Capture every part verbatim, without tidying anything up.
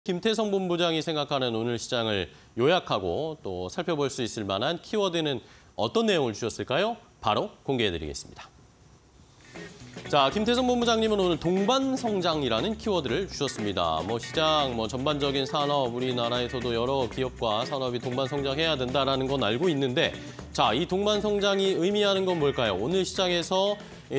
김태성 본부장이 생각하는 오늘 시장을 요약하고 또 살펴볼 수 있을 만한 키워드는 어떤 내용을 주셨을까요? 바로 공개해드리겠습니다. 자, 김태성 본부장님은 오늘 동반성장이라는 키워드를 주셨습니다. 뭐 시장, 뭐 전반적인 산업, 우리나라에서도 여러 기업과 산업이 동반성장해야 된다는 건 알고 있는데, 자, 이 동반성장이 의미하는 건 뭘까요? 오늘 시장에서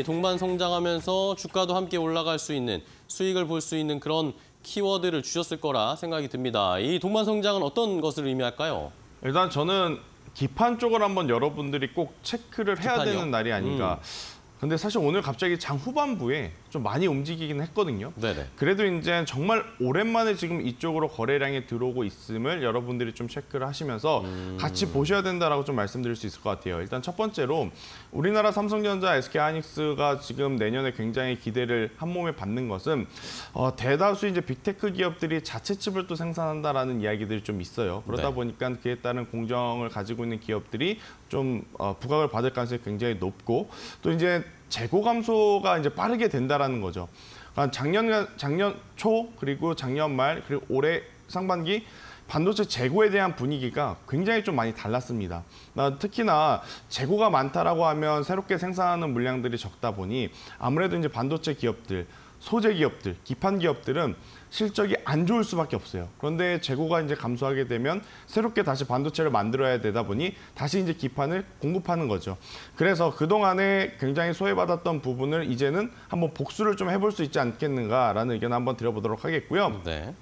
동반성장하면서 주가도 함께 올라갈 수 있는, 수익을 볼 수 있는 그런 키워드를 주셨을 거라 생각이 듭니다. 이 동반성장은 어떤 것을 의미할까요? 일단 저는 기판 쪽을 한번 여러분들이 꼭 체크를 해야 기판이요? 되는 날이 아닌가. 음. 근데 사실 오늘 갑자기 장 후반부에 좀 많이 움직이긴 했거든요. 네네. 그래도 이제 정말 오랜만에 지금 이쪽으로 거래량이 들어오고 있음을 여러분들이 좀 체크를 하시면서 음... 같이 보셔야 된다라고 좀 말씀드릴 수 있을 것 같아요. 일단 첫 번째로 우리나라 삼성전자, 에스케이하이닉스가 지금 내년에 굉장히 기대를 한 몸에 받는 것은 어, 대다수 이제 빅테크 기업들이 자체 칩을 또 생산한다라는 이야기들이 좀 있어요. 그러다 네. 보니까 그에 따른 공정을 가지고 있는 기업들이 좀 어, 부각을 받을 가능성이 굉장히 높고, 또 이제 재고 감소가 이제 빠르게 된다라는 거죠. 그러니까 작년 작년 초 그리고 작년 말 그리고 올해 상반기 반도체 재고에 대한 분위기가 굉장히 좀 많이 달랐습니다. 특히나 재고가 많다라고 하면 새롭게 생산하는 물량들이 적다 보니 아무래도 이제 반도체 기업들, 소재 기업들, 기판 기업들은 실적이 안 좋을 수밖에 없어요. 그런데 재고가 이제 감소하게 되면 새롭게 다시 반도체를 만들어야 되다 보니 다시 이제 기판을 공급하는 거죠. 그래서 그동안에 굉장히 소외받았던 부분을 이제는 한번 복수를 좀 해볼 수 있지 않겠는가라는 의견을 한번 드려보도록 하겠고요. 네.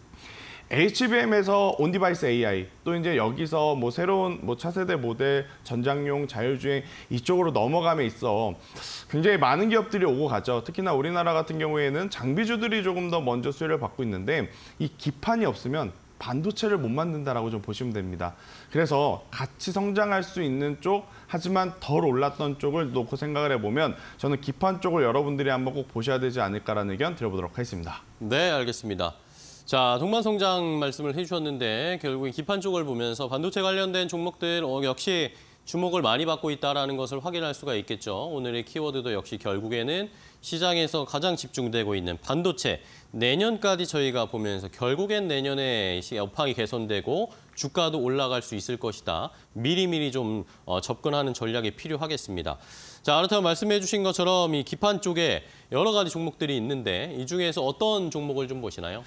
에이치비엠에서 온디바이스 에이아이, 또 이제 여기서 뭐 새로운 뭐 차세대 모델, 전장용, 자율주행 이쪽으로 넘어감에 있어 굉장히 많은 기업들이 오고 가죠. 특히나 우리나라 같은 경우에는 장비주들이 조금 더 먼저 수혜를 받고 있는데, 이 기판이 없으면 반도체를 못 만든다라고 좀 보시면 됩니다. 그래서 같이 성장할 수 있는 쪽, 하지만 덜 올랐던 쪽을 놓고 생각을 해보면 저는 기판 쪽을 여러분들이 한번 꼭 보셔야 되지 않을까라는 의견 드려보도록 하겠습니다. 네, 알겠습니다. 자, 동반성장 말씀을 해주셨는데 결국엔 기판 쪽을 보면서 반도체 관련된 종목들 어, 역시 주목을 많이 받고 있다는 것을 확인할 수가 있겠죠. 오늘의 키워드도 역시 결국에는 시장에서 가장 집중되고 있는 반도체. 내년까지 저희가 보면서 결국엔 내년에 업황이 개선되고 주가도 올라갈 수 있을 것이다. 미리미리 좀 어, 접근하는 전략이 필요하겠습니다. 자, 그렇다면 말씀해 주신 것처럼 이 기판 쪽에 여러 가지 종목들이 있는데 이 중에서 어떤 종목을 좀 보시나요?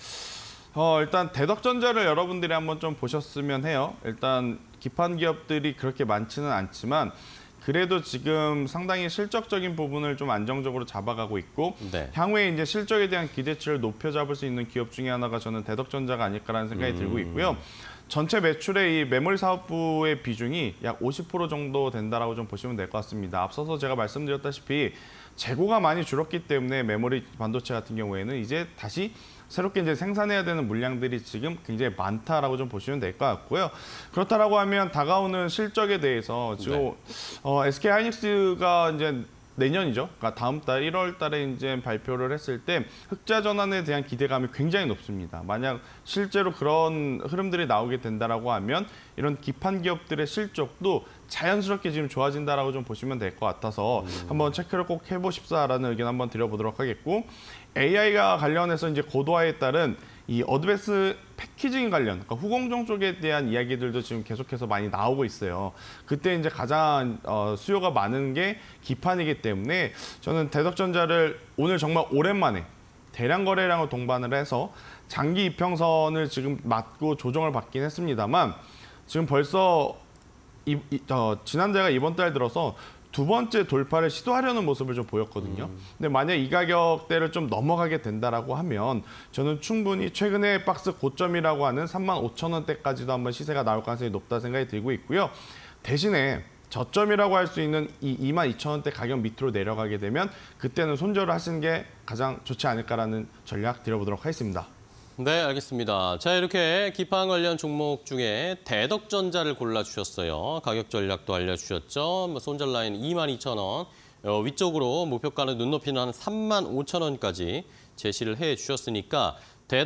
어, 일단 대덕전자를 여러분들이 한번 좀 보셨으면 해요. 일단 기판 기업들이 그렇게 많지는 않지만 그래도 지금 상당히 실적적인 부분을 좀 안정적으로 잡아가고 있고, 네. 향후에 이제 실적에 대한 기대치를 높여 잡을 수 있는 기업 중에 하나가 저는 대덕전자가 아닐까라는 생각이 음... 들고 있고요. 전체 매출의 이 메모리 사업부의 비중이 약 오십 퍼센트 정도 된다라고 좀 보시면 될 것 같습니다. 앞서서 제가 말씀드렸다시피 재고가 많이 줄었기 때문에 메모리 반도체 같은 경우에는 이제 다시 새롭게 이제 생산해야 되는 물량들이 지금 굉장히 많다라고 좀 보시면 될 것 같고요. 그렇다라고 하면 다가오는 실적에 대해서 지금 네. 어, 에스케이하이닉스가 이제 내년이죠. 그러니까 다음 달 일월 달에 이제 발표를 했을 때 흑자 전환에 대한 기대감이 굉장히 높습니다. 만약 실제로 그런 흐름들이 나오게 된다라고 하면 이런 기판 기업들의 실적도 자연스럽게 지금 좋아진다라고 좀 보시면 될 것 같아서 음. 한번 체크를 꼭 해보십사라는 의견 한번 드려보도록 하겠고, 에이아이가 관련해서 이제 고도화에 따른 이 어드밴스 패키징 관련, 그러니까 후공정 쪽에 대한 이야기들도 지금 계속해서 많이 나오고 있어요. 그때 이제 가장 어, 수요가 많은 게 기판이기 때문에 저는 대덕전자를 오늘 정말 오랜만에 대량 거래량을 동반을 해서 장기 이평선을 지금 맞고 조정을 받긴 했습니다만 지금 벌써 이, 이, 어, 지난달과 이번 달 들어서 두 번째 돌파를 시도하려는 모습을 좀 보였거든요. 음. 근데 만약 이 가격대를 좀 넘어가게 된다라고 하면 저는 충분히 최근에 박스 고점이라고 하는 삼만 오천 원대까지도 한번 시세가 나올 가능성이 높다 생각이 들고 있고요. 대신에 저점이라고 할 수 있는 이 이만 이천 원대 가격 밑으로 내려가게 되면 그때는 손절을 하시는 게 가장 좋지 않을까라는 전략 드려보도록 하겠습니다. 네, 알겠습니다. 자, 이렇게 기판 관련 종목 중에 대덕전자를 골라주셨어요. 가격 전략도 알려주셨죠. 뭐 손절 라인 이만 이천 원, 어, 위쪽으로 목표가는 눈높이는 한 삼만 오천 원까지 제시를 해주셨으니까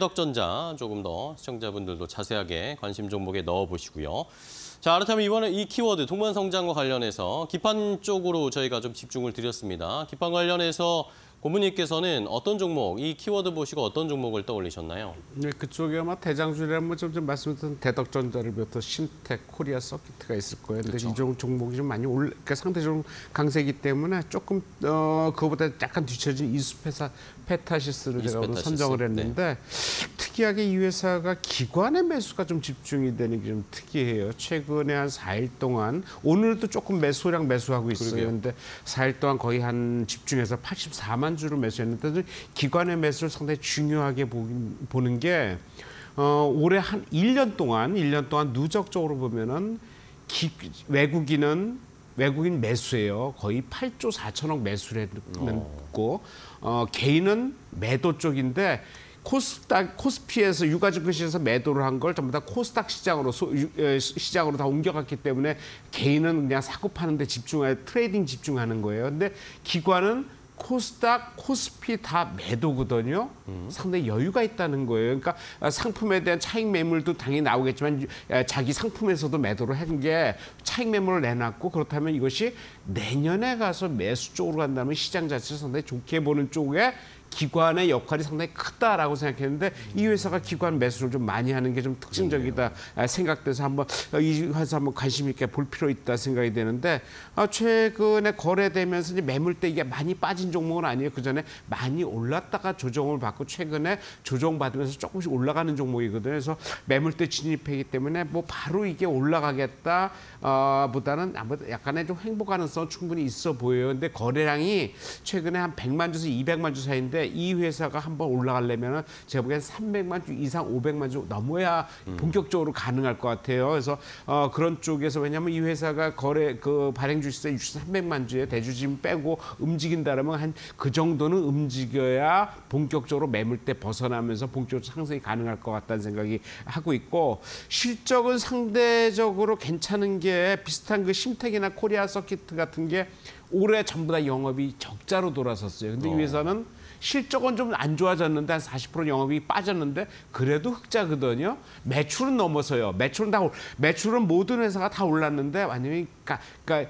대덕전자 조금 더 시청자분들도 자세하게 관심 종목에 넣어보시고요. 자, 그렇다면 이번에 이 키워드 동반성장과 관련해서 기판 쪽으로 저희가 좀 집중을 드렸습니다. 기판 관련해서 본부님께서는 어떤 종목, 이 키워드 보시고 어떤 종목을 떠올리셨나요? 네, 그쪽에 아마 대장주라면 좀, 좀 말씀드린 대덕전자를 비롯해 신텍, 코리아 서킷가 있을 거예요. 근데 그렇죠. 이 종, 종목이 좀 많이 올라, 그러니까 상대적으로 강세이기 때문에 조금 어, 그거보다 약간 뒤처진 이수페사 페타시스를 제가 오늘 이수페타시스. 선정을 했는데 특이하게 이 회사가 기관의 매수가 좀 집중이 되는 게 좀 특이해요. 최근에 한 사 일 동안 오늘도 조금 매수량 매수하고 있어요. 그러게요. 근데 사 일 동안 거의 한 집중해서 팔십사만 주를 매수했는데 기관의 매수를 상당히 중요하게 보긴, 보는 게 어, 올해 한 일 년 동안 일 년 동안 누적적으로 보면은 기, 외국인은 외국인 매수예요. 거의 팔조 사천억 매수를 했고 어, 개인은 매도 쪽인데 코스닥, 코스피에서 유가증권시에서 매도를 한 걸 전부 다 코스닥 시장으로 소, 유, 에, 시장으로 다 옮겨갔기 때문에 개인은 그냥 사고 파는 데 집중해 트레이딩 집중하는 거예요. 근데 기관은 코스닥, 코스피 다 매도거든요. 음. 상당히 여유가 있다는 거예요. 그러니까 상품에 대한 차익 매물도 당연히 나오겠지만 자기 상품에서도 매도를 한 게 차익 매물을 내놨고 그렇다면 이것이 내년에 가서 매수 쪽으로 간다면 시장 자체를 상당히 좋게 보는 쪽에 기관의 역할이 상당히 크다라고 생각했는데 이 회사가 기관 매수를 좀 많이 하는 게 좀 특징적이다 생각돼서 한번 이 회사 한번 관심 있게 볼 필요 있다 생각이 되는데 최근에 거래되면서 이제 매물대 이게 많이 빠진 종목은 아니에요. 그 전에 많이 올랐다가 조정을 받고 최근에 조정받으면서 조금씩 올라가는 종목이거든요. 그래서 매물대 진입하기 때문에 뭐 바로 이게 올라가겠다 어, 보다는 아무래도 약간의 좀 횡보 가능성 충분히 있어 보여요. 근데 거래량이 최근에 한 백만 주에서 이백만 주 사이인데 이 회사가 한번 올라가려면 제가 보기엔 삼백만 주 이상 오백만 주 넘어야 본격적으로 가능할 것 같아요. 그래서 어, 그런 쪽에서 왜냐하면 이 회사가 거래 그 발행 주식세 육천삼백만 주에 대주주금 빼고 움직인다라면 한 그 정도는 움직여야 본격적으로 매물대 벗어나면서 본격적으로 상승이 가능할 것 같다는 생각이 하고 있고 실적은 상대적으로 괜찮은 게 비슷한 그 심텍이나 코리아 서킷 같은 게 올해 전부 다 영업이 적자로 돌아섰어요. 근데 어. 이 회사는 실적은 좀 안 좋아졌는데 한 사십 퍼센트 영업이 빠졌는데 그래도 흑자거든요. 매출은 넘어서요. 매출은 다 매출은 모든 회사가 다 올랐는데 완전히 그러니까, 그러니까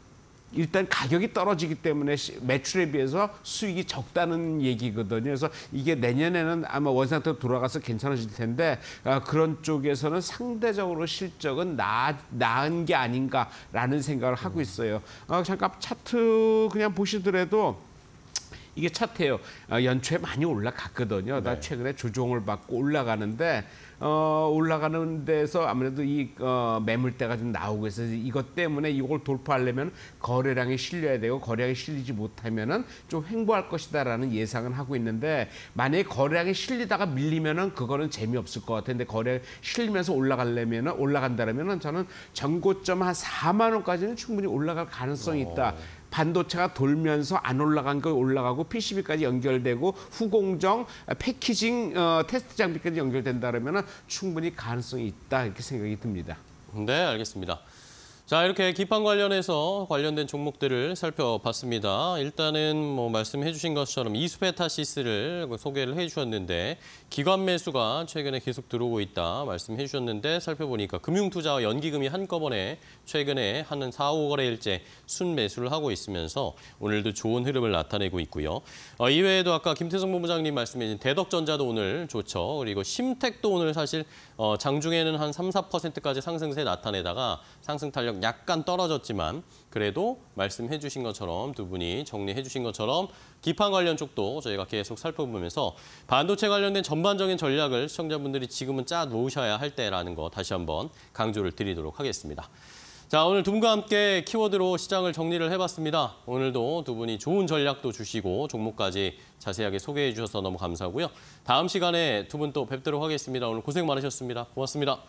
일단 가격이 떨어지기 때문에 매출에 비해서 수익이 적다는 얘기거든요. 그래서 이게 내년에는 아마 원상태로 돌아가서 괜찮아질 텐데 그런 쪽에서는 상대적으로 실적은 나, 나은 게 아닌가라는 생각을 하고 있어요. 어, 잠깐 차트 그냥 보시더라도 이게 차트예요. 어, 연초에 많이 올라갔거든요. 나 네. 최근에 조정을 받고 올라가는데 어, 올라가는 데서 아무래도 이 어, 매물대가 좀 나오고 있어서 이것 때문에 이걸 돌파하려면 거래량이 실려야 되고 거래량이 실리지 못하면은 좀 횡보할 것이다라는 예상은 하고 있는데 만약에 거래량이 실리다가 밀리면은 그거는 재미없을 것 같은데 거래 실리면서 올라가려면은 올라간다라면은 저는 전고점 한 사만 원까지는 충분히 올라갈 가능성이 있다. 오. 반도체가 돌면서 안 올라간 거 올라가고 피시비까지 연결되고 후공정, 패키징, 어, 테스트 장비까지 연결된다면 충분히 가능성이 있다 이렇게 생각이 듭니다. 네, 알겠습니다. 자, 이렇게 기판 관련해서 관련된 종목들을 살펴봤습니다. 일단은 뭐 말씀해 주신 것처럼 이수페타시스를 소개를 해 주셨는데 기관 매수가 최근에 계속 들어오고 있다 말씀해 주셨는데 살펴보니까 금융투자와 연기금이 한꺼번에 최근에 한 사, 오 거래일째 순매수를 하고 있으면서 오늘도 좋은 흐름을 나타내고 있고요. 어, 이외에도 아까 김태성 본부장님 말씀해 주신 대덕전자도 오늘 좋죠. 그리고 심텍도 오늘 사실 어, 장중에는 한 삼, 사 퍼센트까지 상승세 나타내다가 상승 탄력 약간 떨어졌지만 그래도 말씀해 주신 것처럼 두 분이 정리해 주신 것처럼 기판 관련 쪽도 저희가 계속 살펴보면서 반도체 관련된 전반적인 전략을 시청자분들이 지금은 짜 놓으셔야 할 때라는 거 다시 한번 강조를 드리도록 하겠습니다. 자, 오늘 두 분과 함께 키워드로 시장을 정리를 해봤습니다. 오늘도 두 분이 좋은 전략도 주시고 종목까지 자세하게 소개해 주셔서 너무 감사하고요. 다음 시간에 두 분 또 뵙도록 하겠습니다. 오늘 고생 많으셨습니다. 고맙습니다.